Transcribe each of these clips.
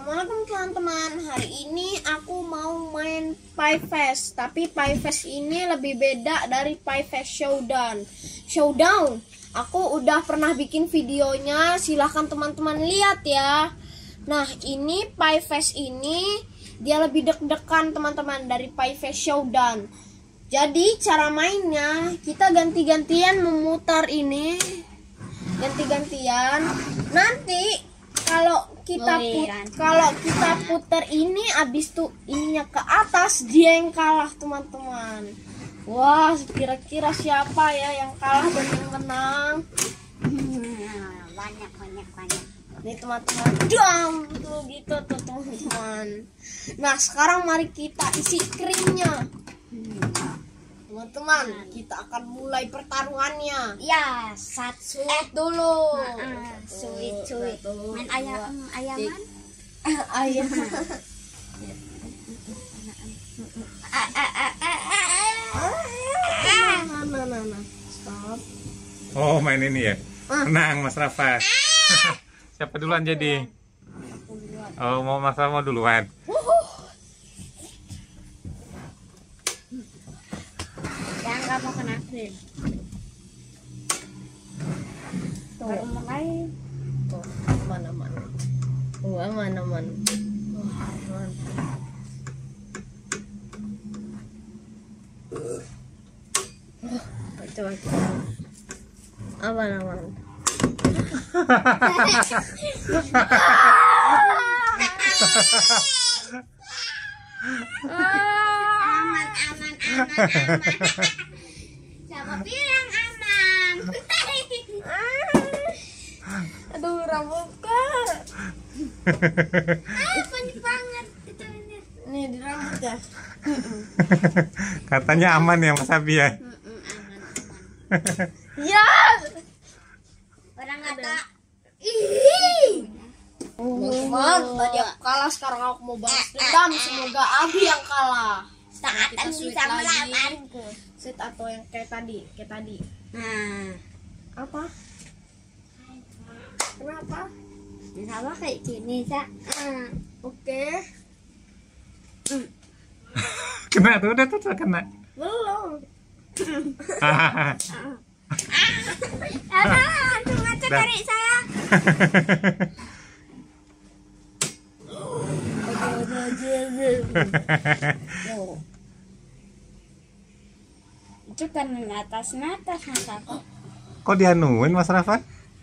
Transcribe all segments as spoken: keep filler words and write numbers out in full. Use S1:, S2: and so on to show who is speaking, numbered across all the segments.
S1: Assalamualaikum teman-teman. Hari ini aku mau main Pie Fest. Tapi Pie Fest ini lebih beda dari Pie Fest Showdown. Showdown, aku udah pernah bikin videonya. Silahkan teman-teman lihat ya. Nah, ini Pie Fest ini dia lebih deg-degan teman-teman dari Pie Fest Showdown. Jadi cara mainnya kita ganti-gantian memutar ini, ganti-gantian. Nanti kalau kita put, kalau kita putar ini abis tuh ininya ke atas, dia yang kalah teman-teman. Wah, kira-kira siapa ya yang kalah dan yang menang?
S2: Banyak banyak banyak.
S1: Nih teman-teman, dang tuh gitu tuh teman-teman. Nah sekarang mari kita isi krimnya. Teman-teman, kita akan mulai pertarungannya.
S2: Ya, satu
S1: Suit dulu.
S2: Suit suit. Main ayam ayaman.
S1: Ayam. Nah, nah, nah, nah. Stop.
S3: Oh, main ini ya. Menang Mas Rafa. Siapa duluan jadi? Oh, mau Mas Rafa mau duluan.
S2: Yang nggak mau kena krim. Baru mulai.
S1: Tuh, mana mana. Wah, mana mana. Wah, aman. Oh, coba kita. Aman aman.
S2: Aman aman aman aman. Siapa bilang aman?
S1: Aduh, rambutku.
S2: Ah, panik banget itu ini.
S1: Nih di rambut ya.
S3: Katanya aman ya Mas Abi ya.
S2: Aman aman.
S1: Ya.
S2: Orang kata.
S1: Teman-teman, tadi aku kalah, sekarang aku mau balas dendam. Semoga Abi yang kalah.
S2: Saat
S1: Kita sweet
S2: bisa
S1: lagi.
S2: melawanku.
S1: Sweet atau yang kayak tadi, kayak tadi.
S2: Nah,
S1: Apa? Kenapa?
S2: sama kayak gini, Cak.
S1: Hmm, Oke.
S3: Kena tuh, udah tuh tuh, kena.
S1: Belum.
S2: Ada langsung aja
S3: Dah.
S2: dari saya.
S1: Oh.
S2: Itu kan ngatas ngatas masa kok.
S3: Kok dianuin Mas Rafa?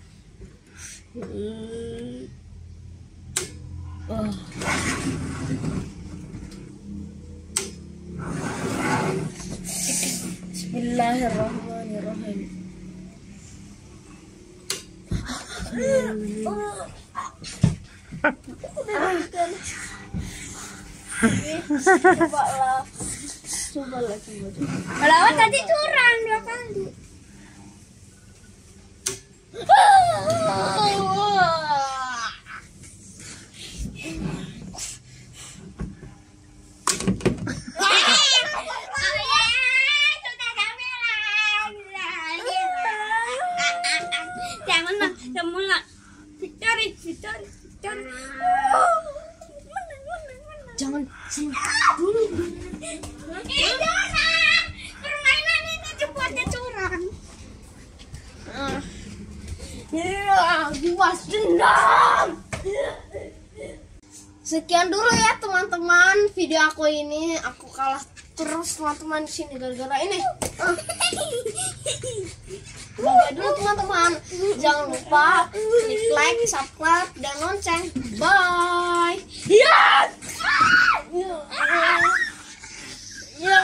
S1: Hmm. Oh. Bismillahirrahmanirrahim. Coba lah, coba lah, coba.
S2: Melawan tadi curang dua kali. Jangan lah, jangan lah. Victory, victory, victory.
S1: Jangan dulu.
S2: Eh, curang. Permainan ini dibuatnya curang.
S1: Ah. Ya, buas dendam. Sekian dulu ya teman-teman video aku ini. Aku kalah terus teman-teman di sini gara-gara ini. Ah. Bye dulu teman-teman. Jangan lupa klik like, subscribe, dan lonceng. Bye. Yes. Ya.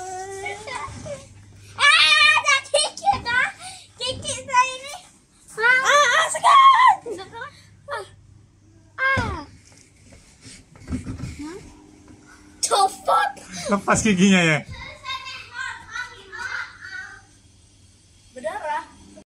S2: Ah, ada kiki dah. Kiki saya ini.
S1: Ah, sekarang.
S2: Ah. Ah.
S1: Cepat.
S3: Lepas giginya ya.